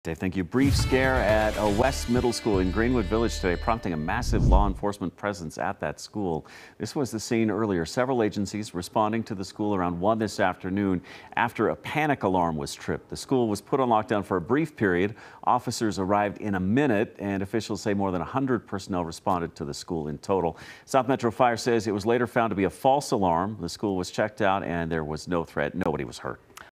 Dave, thank you. Brief scare at a West Middle School in Greenwood Village today, prompting a massive law enforcement presence at that school. This was the scene earlier. Several agencies responding to the school around 1 this afternoon after a panic alarm was tripped. The school was put on lockdown for a brief period. Officers arrived in a minute, and officials say more than 100 personnel responded to the school in total. South Metro Fire says it was later found to be a false alarm. The school was checked out, and there was no threat. Nobody was hurt.